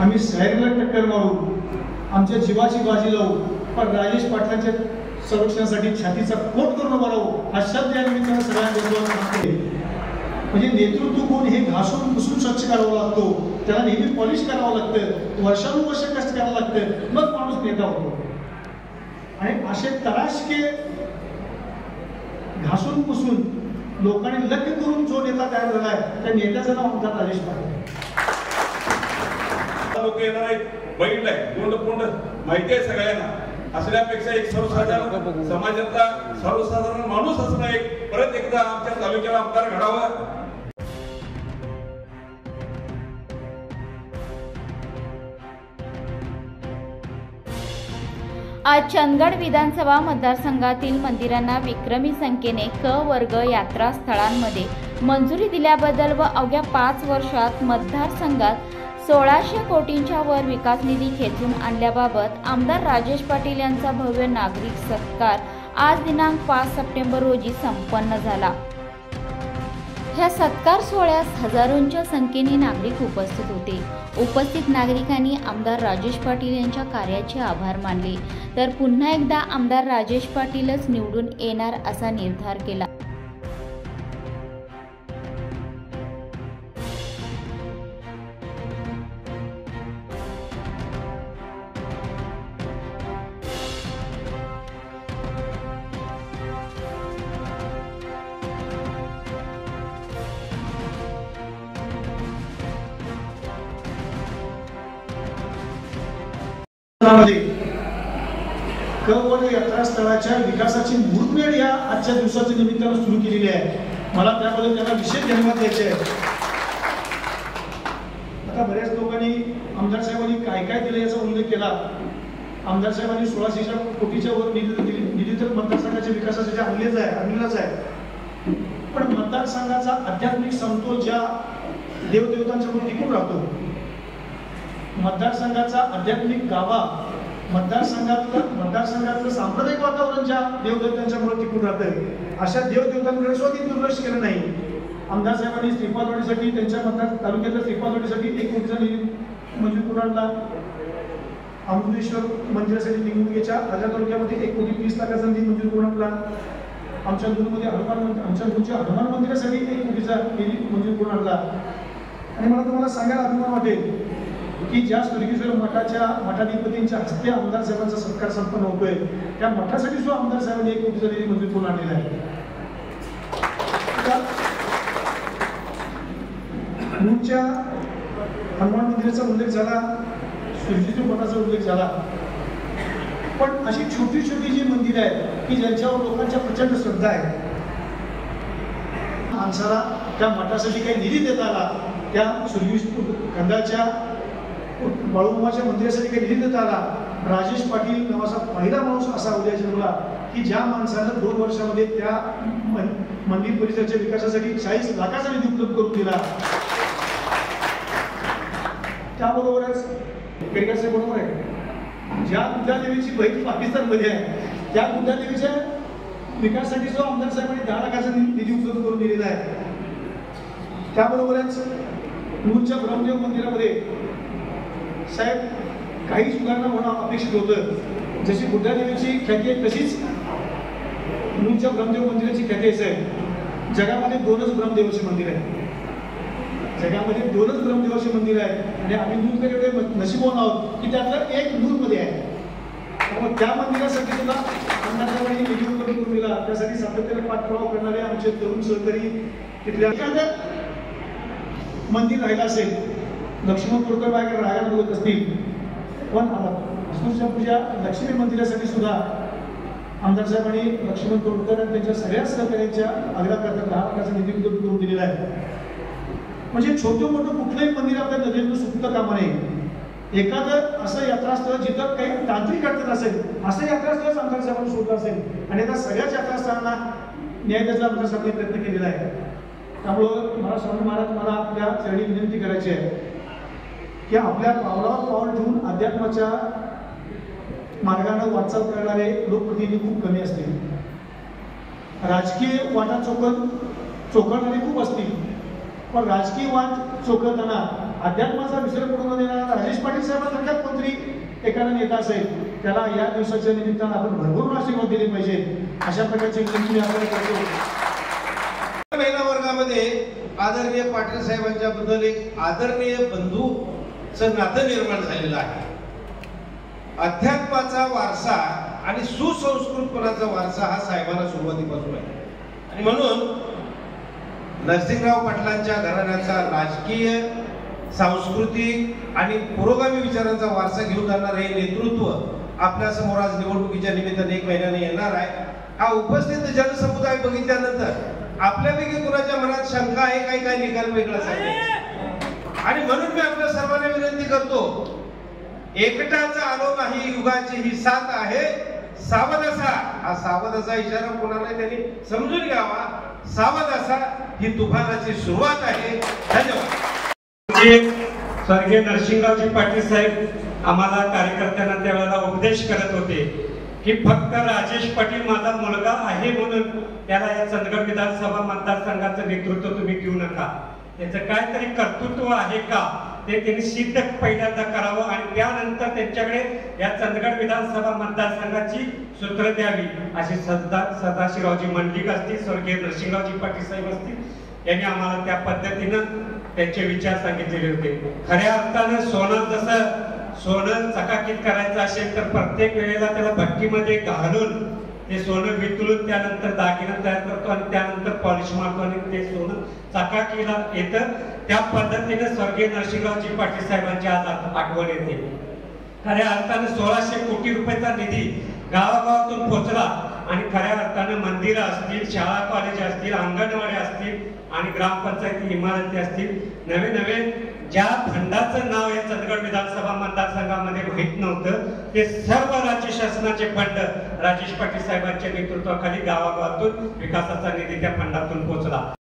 आम्ही सैरला टक्कर मारू, आमच्या जीवाची बाजी लावू, पण राजेश पाटलांच्या संरक्षणासाठी छातीचा कोट करून उभा राहू हा शब्द या निमित्तानं सगळ्यांना म्हणजे नेतृत्व कोण हे घासून पुसून स्वच्छ करावं लागतो, त्याला नेहमी पॉलिश करावं लागतं, वर्षानुवर्ष कष्ट करावं लागतं, मग माणूस नेता होतो. आणि असे तराशके घासून पुसून लोकांनी लक्ष्य करून जो नेता तयार झालाय त्या नेत्याचं नाव आमदार राजेश पाटील. लोक येणार आहेत, बघितलंय तोंड तोंड माहिती आहे सगळ्यांना. असल्यापेक्षा एक सर्वसाधारण समाजातला सर्वसाधारण माणूस असणं एक परत एकदा आमच्या तालुक्याला आमदार घडावा. आज चंदगड विधानसभा मतदारसंघातील मंदिरांना विक्रमी संख्येने क वर्ग यात्रा स्थळांमध्ये मंजुरी दिल्याबद्दल व अवघ्या 5 वर्षात मतदारसंघात 1600 कोटींच्या वर विकास निधी खेचून आणल्याबाबत आमदार राजेश पाटील यांचा भव्य नागरिक सत्कार आज दिनांक 5 सप्टेंबर रोजी संपन्न झाला. ह्या सत्कार सोहळ्यास हजारोंच्या संख्येने नागरिक उपस्थित होते. उपस्थित नागरिकांनी आमदार राजेश पाटील यांच्या कार्याचे आभार मानले, तर पुन्हा एकदा आमदार राजेश पाटीलच निवडून येणार असा निर्धार केला. क वर्ग यात्रा स्थळाच्या विकासाची मुहूर्तमेढ या आजच्या दिवसाच्या निमित्तानं सुरू केलेली आहे. मला त्याबद्दल त्यांना विशेष धन्यवाद द्यायचे आहे. आता बऱ्याच लोकांनी आमदार साहेबांनी काय काय दिलं याचा उल्लेख केला. आमदार साहेबांनी 1600 कोटीच्या वर निधी तर मतदारसंघाच्या विकासासाठी आणलेलाच आहे. पण मतदारसंघाचा आध्यात्मिक समतोल ज्या देवदेवतांच्यावर टिकून राहतो, मतदारसंघाचा आध्यात्मिक गाभा, मतदारसंघातलं सांप्रदायिक वातावरण ज्या देवदेवतांच्यामुळे टिकून राहतंय, अशा देवदेवतांकडे स्वतः दुर्लक्ष केलं नाही. आमदार साहेबांनी श्रीपादवाडीसाठी त्यांच्या मतदार तालुक्यातल्या श्रीपादवाडीसाठी 1 कोटीचा निधी मंजूर करून आणला. अमृतेश्वर मंदिरासाठी निवडणुकीच्या राजा तालुक्यामध्ये 1 कोटी 30 लाखाचा निधी मंजूर करून आणला. आमच्या दूरमध्ये हनुमान मंदिरासाठी 1 कोटीचा निधी मंजूर करून आणला. आणि मला तुम्हाला सांगायला अभिमान वाटेल की ज्या स्वर्गीय मठाधिपतींच्या हस्ते आमदार साहेबांचा सत्कार संपन्न होतोय, त्या मठासाठी सुद्धा आमदार साहेबांनी 1 कोटीचा निधी मंजूर करून आणलेला आहे. मूळच्या हनुमान मंदिराचा उल्लेख झाला, सुरजीच्या मठाचा उल्लेख झाला, पण अशी छोटी छोटी जी मंदिरं आहेत की ज्यांच्यावर लोकांच्या प्रचंड श्रद्धा आहे, माणसाला त्या मठासाठी काही निधी देता आला, त्या सुरजी खंडाच्या बाळूमामाच्या मंदिरासाठी काही निधी देता आला, राजेश पाटील नावाचा पहिला माणूस असा उद्या जन्मला की ज्या माणसानं 2 वर्षामध्ये त्या मंदिर परिसराच्या विकासासाठी 40 लाखाचा निधी उपलब्ध करून दिला. त्याबरोबरच केडकर साहेब बरोबर आहे, ज्या बुद्धादेवीची बहीण पाकिस्तानमध्ये आहे त्या बुद्धादेवीच्या विकासासाठी जो आमदार साहेबांनी 10 लाखाचा निधी उपलब्ध करून दिलेला आहे. त्याबरोबरच मूळच्या ब्रह्मदेव मंदिरामध्ये साहेब काही सुधारणा होणं अपेक्षित होतं. जशी बुद्धादेवीची ख्याती आहे तशीच मूळच्या ब्रह्मदेव मंदिराची ख्याती आहे. साहेब जगामध्ये 2च ब्रह्मदेवाचे मंदिर आहे, जगामध्ये 2च ब्रह्मदेवाचे मंदिर आहे आणि आम्ही नूरकडे एवढे नशीबवान आहोत की त्यातलं एक नूरमध्ये आहे. त्यामुळे त्या मंदिरासाठी सुद्धा आमदार साहेबांनी निधी उपलब्ध करून दिला. त्यासाठी सातत्याने पाठपुरावा करणारे आमचे तरुण सहकारी तिथल्या एखादं मंदिर राहिलं असेल, लक्ष्मण तोडकर बाहेर राहायला बोलत असतील, पण पूजा लक्ष्मी मंदिरासाठी सुद्धा आमदार साहेबांनी लक्ष्मण तोडकर आणि त्यांच्या सगळ्या सहकार्यांच्या आग्रह करता 10 लाखाचा निधी उपलब्ध करून दिलेला आहे. म्हणजे छोटं मोठं कुठलंही मंदिर आपल्या नजरेतून सुटतं कामा नये. एखादं असं यात्रास्थळ जिथं काही तांत्रिक अडचण असेल असं यात्रास्थळच आमदार साहेबांनी शोधलं असेल आणि आता सगळ्याच यात्रास्थळांना न्याय द्यायचा आमदार साहेबांनी प्रयत्न केलेला आहे. त्यामुळं मला स्वामी महाराज मला आपल्या चरणी विनंती करायची आहे की आपल्या पावलावर पाऊल ठेवून अध्यात्माच्या मार्गाने वाटचाल करणारे लोकप्रतिनिधी खूप कमी असतील. राजकीय वाटा चोखळणारे खूप असतील, पण राजकीय वाट चोखळताना अध्यात्माचा विसर पडून देणारा राजेश पाटील पाटील साहेबांसारखा कोणतरी एखादा नेता असेल त्याला या दिवसाच्या निमित्तानं आपण भरभरून आशीर्वाद दिले पाहिजे अशा प्रकारची विनंती आपल्याला करतो. महिला वर्गामध्ये आदरणीय पाटील साहेबांच्या बद्दल एक आदरणीय बंधूचं नातं निर्माण झालेलं आहे. अध्यात्माचा वारसा आणि सुसंस्कृतपणाचा वारसा हा साहेबांना सुरुवातीपासून आहे आणि म्हणून नरसिंहराव पाटलांच्या घराण्याचा राजकीय, सांस्कृतिक आणि पुरोगामी विचारांचा वारसा घेऊन जाणार हे नेतृत्व आपल्या समोर आज निवडणुकीच्या निमित्ताने 1 महिन्याने येणार आहे. हा उपस्थित जनसमुदाय बघितल्यानंतर आपल्यापैकी कुणाच्या मनात शंका आहे काही निकाल वेगळा सांगायचा आणि म्हणून मी आपल्या सर्वांना विनंती करतो, एकटाच आलो नाही युगाची ही साथ आहे, सावध असा. हा सावध असा इशारा कोणाला त्यांनी समजून घ्यावा. सावध असा ही तुफानाची सुरुवात आहे. धन्यवाद. स्वर्गीय नरसिंहरावजी पाटील साहेब आम्हाला कार्यकर्त्यांना त्यावेळेला उपदेश करत होते की फक्त राजेश पाटील माझा मुलगा आहे म्हणून त्याला या चंदगड विधानसभा मतदारसंघाचं नेतृत्व तुम्ही देऊ नका. त्याचं काहीतरी कर्तृत्व आहे का ते त्यांनी सिद्ध पहिल्यांदा करावं आणि त्यानंतर त्यांच्याकडे या चंदगड विधानसभा मतदारसंघाची सूत्र द्यावी अशी सदाशिवरावजी मंडलिक असतील, स्वर्गीय नरसिंहरावजी पाटील साहेब असतील यांनी आम्हाला त्या पद्धतीनं त्यांचे विचार सांगितलेले होते. खऱ्या अर्थानं सोनं चकाकीत करायचं असेल तर प्रत्येक वेळेला त्याला भट्टीमध्ये घालून ते सोनं वितळून त्यानंतर दागिना तयार करतो आणि त्यानंतर पॉलिश मारतो आणि ते सोनं चकाकीला येतं. त्या पद्धतीने स्वर्गीय नरसिंहरावजी पाटील साहेबांची आज आठवण येते. खऱ्या अर्थानं 1600 कोटी रुपयाचा निधी गावागावातून पोहोचला आणि खऱ्या अर्थानं मंदिरं असतील, शाळा कॉलेज असतील, अंगणवाड्या असतील आणि ग्रामपंचायती इमारती असतील, नवे ज्या फंडाचं नाव या चंदगड विधानसभा मतदारसंघामध्ये माहीत नव्हतं ते सर्व राज्य शासनाचे फंड राजेश पाटील साहेबांच्या नेतृत्वाखाली गावागावातून विकासाचा निधी त्या फंडातून पोहोचला.